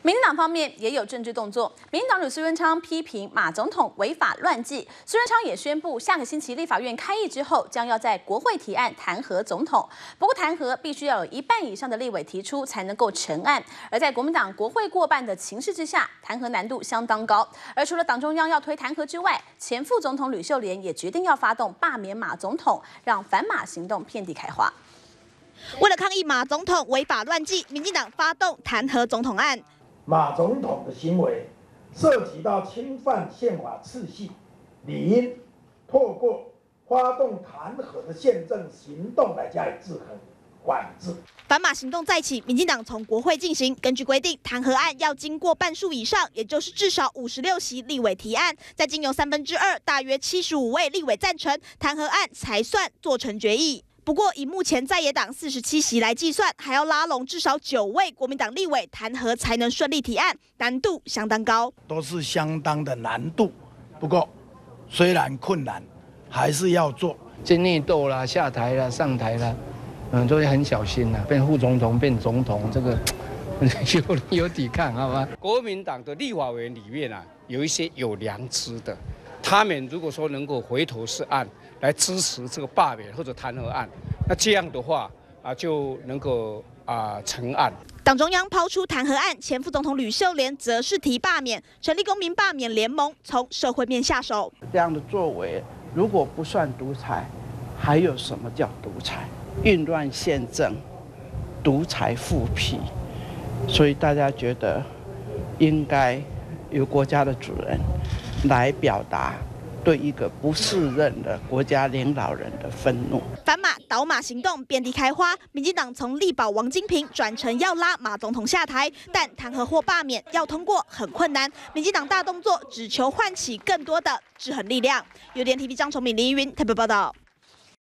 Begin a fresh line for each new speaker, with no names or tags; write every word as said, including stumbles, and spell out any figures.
民进党方面也有政治动作，民进党主苏贞昌批评马总统违法乱纪，苏贞昌也宣布下个星期立法院开议之后，将要在国会提案弹劾总统。不过弹劾必须要有一半以上的立委提出才能够成案，而在国民党国会过半的情势之下，弹劾难度相当高。而除了党中央要推弹劾之外，前副总统吕秀莲也决定要发动罢免马总统，让反马行动遍地开花。
为了抗议马总统违法乱纪，民进党发动弹劾总统案。
马总统的行为涉及到侵犯宪法秩序，理应透过发动弹劾的宪政行动来加以制衡、管制。
反马行动再起，民进党从国会进行。根据规定，弹劾案要经过半数以上，也就是至少五十六席立委提案，再经由三分之二，大约七十五位立委赞成，弹劾案才算做成决议。 不过，以目前在野党四十七席来计算，还要拉拢至少九位国民党立委弹劾才能顺利提案，难度相当高，
都是相当的难度。不过，虽然困难，还是要做。
进内斗啦、下台啦、上台啦，嗯，都会很小心啦。变副总统、变总统，这个有有抵抗，好吗？
国民党的立法委员里面啊，有一些有良知的，他们如果说能够回头是岸。 来支持这个罢免或者弹劾案，那这样的话啊就能够啊成案。
党中央抛出弹劾案，前副总统吕秀莲则是提罢免，成立公民罢免联盟，从社会面下手。
这样的作为，如果不算独裁，还有什么叫独裁？运乱宪政，独裁复辟，所以大家觉得应该由国家的主人来表达。 对一个不适任的国家领导人的愤怒，
反马倒马行动遍地开花。民进党从力保王金平转成要拉马总统下台，但弹劾或罢免要通过很困难。民进党大动作，只求唤起更多的制衡力量。有点 T V 张崇敏、林依云台北报道。